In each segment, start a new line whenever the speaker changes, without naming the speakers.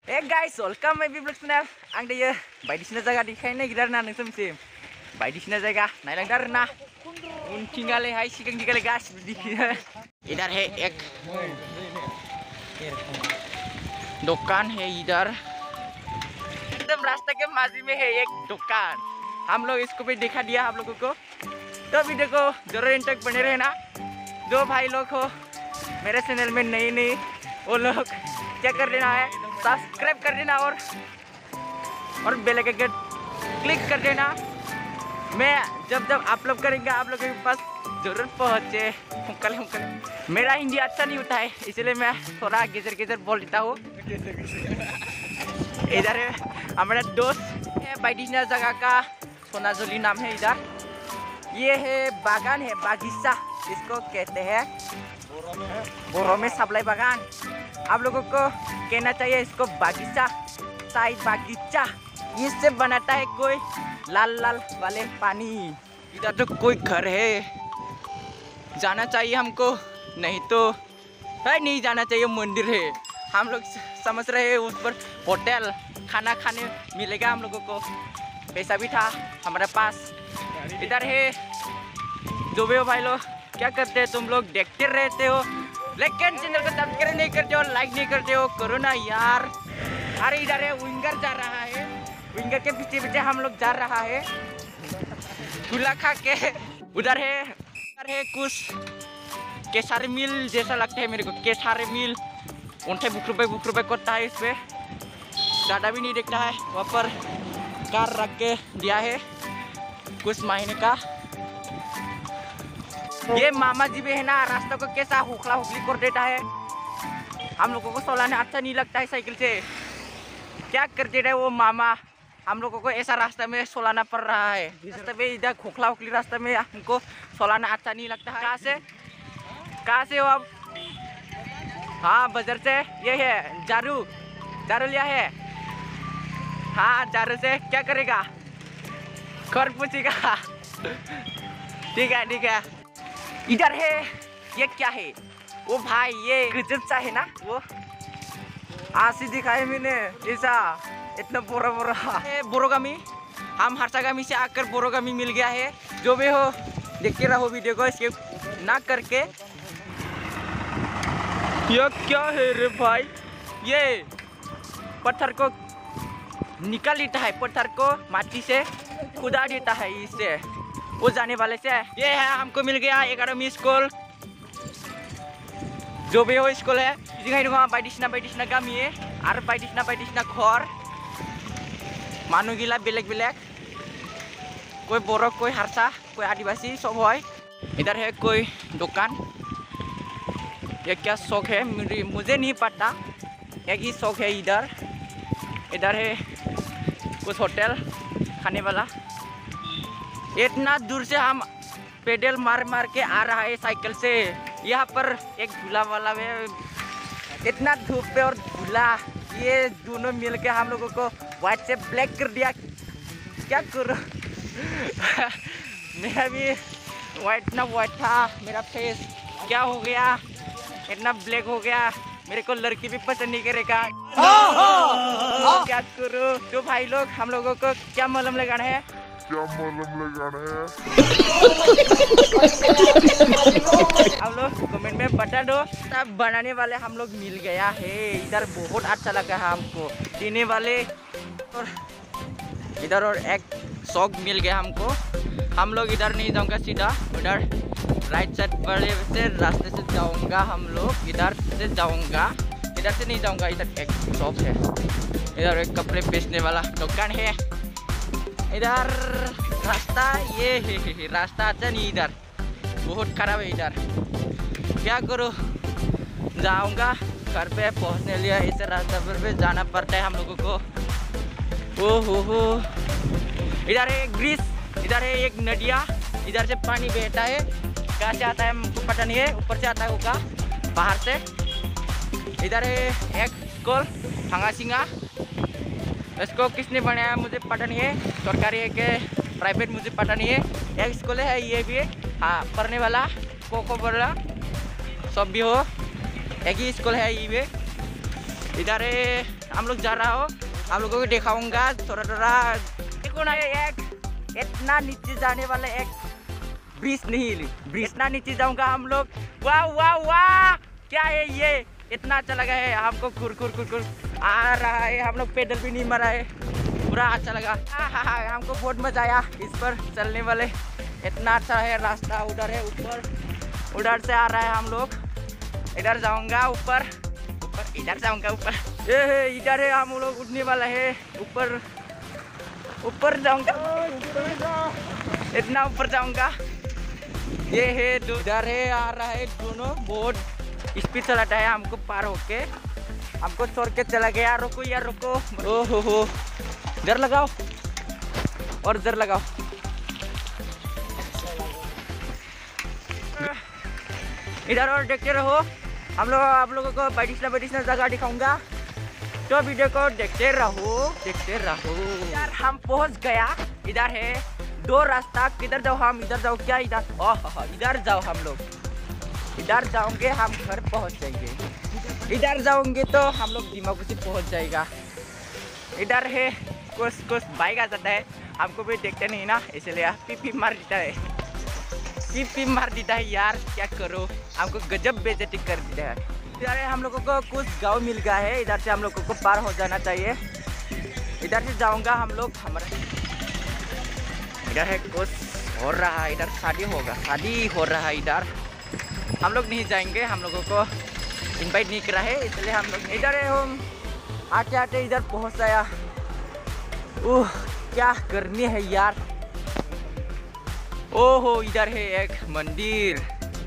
Hey guys, welcome my vlog channel. Ang dayo बायदिसिना जायगा देखायनो नागिरदों आरोना नोंसोरनिसिम बायदिसिना जायगा नायलांदो आरोना उनथिंगालैहाय सिगांथिंगालै गासिबो दिखियो इधर है एक दुकान है इधर एकदम रास्ते के माजी में है एक दुकान हम लोग इसको भी दिखा दिया आप लोगों को तो वीडियो को जरूर एंड तक बने रहना जो भाई लोग हो मेरे चैनल में नई वो लोग क्या कर देना है सब्सक्राइब कर देना और बेल आइकन क्लिक कर देना मैं जब अपलोड करेंगे आप लोगों के पास जरूर पहुँचे मेरा हिंदी अच्छा नहीं होता है इसलिए मैं थोड़ा गेजर बोल देता हूँ इधर है हमारा दोस्त है बायदिसिना जगह का सोनाजुली नाम है इधर ये है बागान है बागीचा इसको कहते हैं बोरो में सप्लाई बागान आप लोगों को कहना चाहिए इसको बागीचा साई बागीचा इससे बनाता है कोई लाल वाले पानी इधर तो कोई घर है जाना चाहिए हमको नहीं तो नहीं जाना चाहिए मंदिर है हम लोग समझ रहे हैं उस पर होटल खाना खाने मिलेगा हम लोगों को पैसा भी था हमारे पास इधर है जो भी हो भाई लोग क्या करते हैं तुम लोग देखते रहते हो लेकिन चैनल को सब्सक्राइब नहीं करते हो लाइक नहीं करते हो करो ना यार अरे इधर है विंगर जा रहा है विंगर के पीछे हम लोग जा रहा है झूला खा के उधर है कुछ केसारी मिल जैसा लगता है मेरे को केसारी मिल उनसे बुक रुपए करता है इस पे ज़्यादा भी नहीं देखता है वहाँ पर कार रख के दिया है कुछ महीने का ये मामा जी भी है ना रास्ते को कैसा हुखला हुखली कर देता है हम लोगों को चलाने अच्छा नहीं लगता है साइकिल से क्या कर देता है वो मामा हम लोगों को ऐसा रास्ते में चलाना पड़ रहा है रास्ते में इधर खोखला हुखली रास्ते में हमको चलाना अच्छा नहीं लगता है कहाँ से हो अब हाँ बाजार से ये है झाड़ू लिया है हाँ झाड़ू से क्या करेगा घर पूछेगा ठीक है इधर है ये क्या है वो भाई ये गजब सा है ना वो आसी दिखाए मैंने ऐसा इतना बोरोगामी हम हर्षागामी से आकर बोरोगामी मिल गया है जो भी हो देखते रहो वीडियो को स्किप ना करके ये क्या है रे भाई ये पत्थर को निकाल देता है पत्थर को माटी से खुदा देता है इससे वो जाने वाले से ये है हमको मिल गया 11वीं स्कूल जो भी हो स्कूल है बायदिसिना गामि और बायदिसिना घर मानु गिला बेलेग कोई बोरो कोई हारसा कोई आदिवासी सब है इधर है कोई दुकान ये क्या शौक है मुझे नहीं पता एक ही शौक है इधर है कुछ होटल खाने वाला इतना दूर से हम पेडल मार के आ रहा है साइकिल से यहाँ पर एक झूला वाला है इतना धूप पे और झूला ये दोनों मिल के हम लोगों को व्हाइट से ब्लैक कर दिया क्या करूँ मेरा भी व्हाइट था मेरा फेस क्या हो गया इतना ब्लैक हो गया मेरे को लड़की भी पसंद नहीं करेगा क्या करूँ तो भाई लोग हम लोगों को क्या मलहम लगाना है आप लोग कमेंट में बता दो सब बनाने वाले हम लोग मिल गया है इधर बहुत अच्छा लगा है हमको देने वाले और इधर और एक शौक मिल गया हमको हम लोग इधर नहीं जाऊंगा सीधा उधर राइट साइड वाले से रास्ते से जाऊंगा हम लोग इधर से जाऊंगा इधर से नहीं जाऊंगा इधर एक शॉप है इधर एक कपड़े बेचने वाला दुकान है इधर रास्ता ये है रास्ता अच्छा नहीं इधर बहुत खराब है इधर क्या करूँ जाऊंगा घर पे पहुंचने लिए इस रास्ते पर भी जाना पड़ता है हम लोगों को हो इधर है एक ब्रिज इधर है एक नदिया इधर से पानी बहता है कहाँ से आता है हमको पता नहीं है ऊपर से आता है होगा बाहर से इधर है एक स्कूल भांगासिंगा इसको किसने बनाया मुझे पता नहीं है सरकारी है कि प्राइवेट मुझे पता नहीं है एक स्कूल है ये भी हाँ पढ़ने वाला कोको वाला सब भी हो एक ही स्कूल है ये भी इधर है हम लोग जा रहा हो, आप लोगों को दिखाऊंगा थोड़ा थोड़ा। देखो ना ये एक इतना नीचे जाने वाला एक ब्रिज नहीं, ब्रिज ना नीचे जाऊंगा हम लोग। वाह वाह वाह, क्या है ये, इतना अच्छा लगा है हमको। खुर खुर खुर खुर आ रहा है, हम लोग पैदल भी नहीं मरा है, पूरा अच्छा लगा। हमको बहुत मजा आया इस पर चलने वाले, इतना अच्छा है रास्ता। उधर है ऊपर, उधर से आ रहा है हम लोग, इधर जाऊंगा ऊपर, ऊपर इधर जाऊंगा ऊपर। ये इधर है, हम लोग उठने वाला है ऊपर, ऊपर जाऊंगा, इतना ऊपर जाऊंगा। ये है इधर है, आ रहा है दोनों, बहुत स्पीड चलाता है हमको पार होके, हमको छोड़ के चला गया। रुको यार रुको, ओहो हो, इधर लगाओ और इधर लगाओ। इधर और देखते रहो, हम लोग आप लोगों को बड़ी जगह दिखाऊंगा, तो वीडियो को देखते रहो, देखते रहो। यार हम पहुंच गया, इधर है दो रास्ता, किधर जाओ हम, इधर जाओ क्या, इधर, ओह इधर जाओ हम लोग, इधर जाओगे हम घर पहुंच जाएंगे, इधर जाओगे तो हम लोग दिमाग से पहुंच जाएगा। इधर है कुछ बाइक आ जाता है, हमको भी देखते नहीं ना, इसलिए पी मार देता है, पी मार देता है यार, क्या करो, हमको गजब बेइज्जती कर देता है। इधर हम लोगों को कुछ गांव मिल गया है, इधर से हम लोगों को पार हो जाना चाहिए। इधर से जाऊंगा हम लोग, हमारे इधर है कुछ हो रहा है, इधर शादी होगा, शादी हो रहा है इधर, हम लोग नहीं जाएंगे, हम लोगों को इनवाइट नहीं करा है, इसलिए हम लोग इधर है। हम आते आते इधर पहुंच आया। क्या गर्मी है यार। ओहो इधर है एक मंदिर,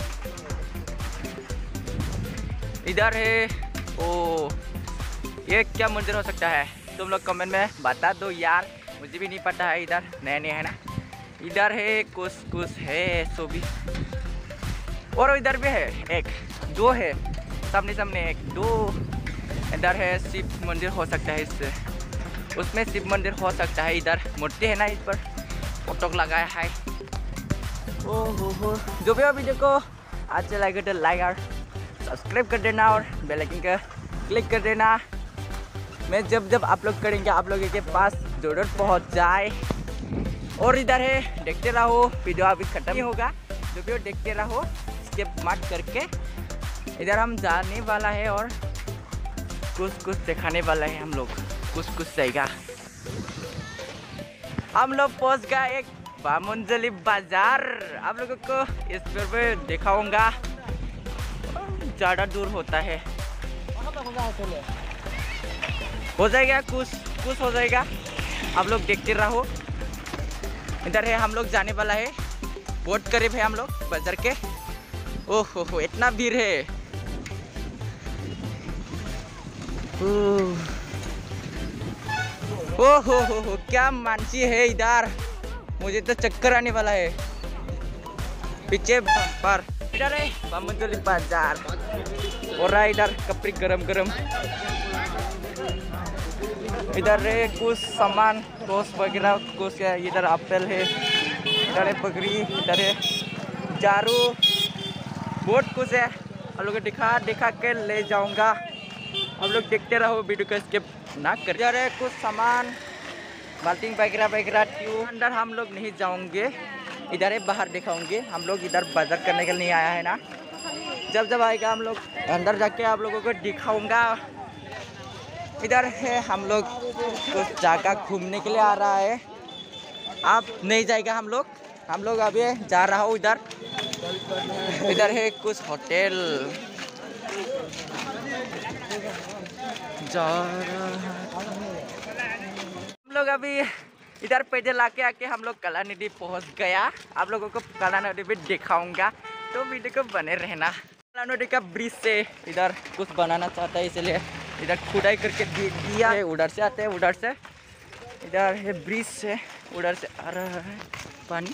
इधर है, ओ ये क्या मंदिर हो सकता है, तुम लोग कमेंट में बता दो यार, मुझे भी नहीं पता है, इधर नया नया है ना। इधर है कुछ है सो भी, और इधर भी है एक, दो है सामने एक दो। इधर है शिव मंदिर हो सकता है, इससे उसमें शिव मंदिर हो सकता है। इधर मूर्ति है ना, इस पर फोटो लगाया है। ओहो जो भी वीडियो को अच्छा लगे तो लाइक और सब्सक्राइब कर देना और बेल आइकन का क्लिक कर देना। मैं जब आप लोग करेंगे आप लोगों के पास जरूर पहुंच जाए। और इधर है, देखते रहो, वीडियो अभी खत्म नहीं होगा, जो भी देखते रहो, स्किप मत करके। इधर हम जाने वाला है और कुछ दिखाने वाला है हम लोग, कुछ जाएगा। हम लोग पहुंच गए एक बामुनजली बाजार, आप लोगों को इस पर दिखाऊंगा, ज़्यादा दूर होता है, हो जाएगा कुछ हो जाएगा, आप लोग देखते रहो। इधर है, हम लोग जाने वाला है, बहुत करीब है हम लोग बाजार के। ओहो इतना भीड़ है, ओहो क्या मानसी है इधर, मुझे तो चक्कर आने वाला है पीछे पर। इधर है बामुनजली बाजार, और इधर कपड़े गरम, इधर है कुछ सामान टोस्ट वगैरह कुछ है। इधर एप्पल है, इधर है बकरी, इधर है झाड़ू, बहुत कुछ है, हम लोग दिखा के ले जाऊंगा, हम लोग देखते रहो, वीडियो को स्किप ना कर। इधर है कुछ सामान, बाल्टी वगैरह ट्यूब। अंदर हम लोग नहीं जाओगे, इधर है बाहर दिखाऊंगे, हम लोग इधर बाजार करने के लिए आया है ना, जब आएगा हम लोग अंदर जाके आप लोगों को दिखाऊंगा। इधर है, हम लोग कुछ जगह घूमने के लिए आ रहा है, आप नहीं जाएगा, हम लोग अभी जा रहा हूँ इधर। इधर है कुछ होटल जा रहा है, हम लोग अभी इधर पैदल आके हम लोग कला नदी पहुँच गया, आप लोगों को कला नदी भी दिखाऊंगा, तो वीडियो को बने रहना। कला नदी का ब्रिज से इधर कुछ बनाना चाहता है, इसलिए इधर खुदाई करके दिया है, उधर से आते हैं, उधर से इधर है ब्रिज से, उधर से आ रहा है पानी।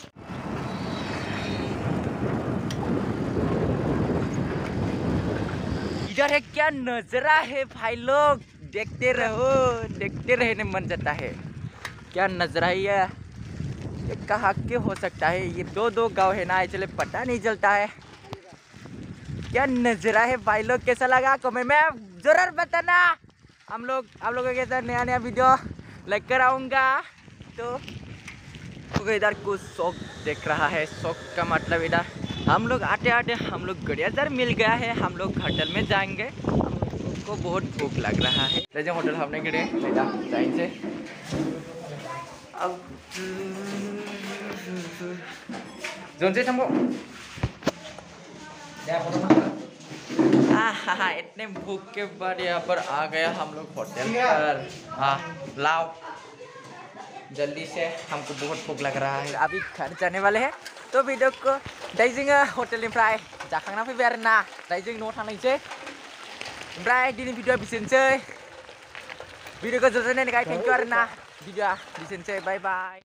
इधर है, क्या नजरा है भाई लोग, देखते रहो, देखते रहने मन जाता है, क्या नजरा है ये कहाँ के हो सकता है, ये दो गांव है ना, इसलिए पता नहीं चलता है। क्या नजरा है भाई लोग, कैसा लगा कमेंट में जरूर बताना। हम लोगों के इधर नया नया वीडियो लेकर आऊँगा। तो इधर कुछ शौक देख रहा है। शौक का मतलब इधर हम लोग आते आते हम लोग गड़ियादर मिल गया है। हम लोग होटल में जाएंगे। हमको बहुत भूख लग रहा है। ले जाओ होटल हमने गिरे जाएंगे। अब जोन से हमको इतने भूख के बाद यहाँ पर आ गया हम लोग होटल पर। हाँ लाओ जल्दी से, हमको बहुत भूख लग रहा है। अभी घर जाने वाले हैं। तो वीडियो को दाइजिंग होटल निफ्राय जाखांना फैबाय आरो ना। दाइजिंग न'आव थांनायसै। ओमफ्राय दिनै भिडियोआ बिसोरनोसै। भिडियोखौ जोबजानायनि थाखाय थेंक इउ आरो ना। भिडियोआ बिसोरनोसै। Bye bye.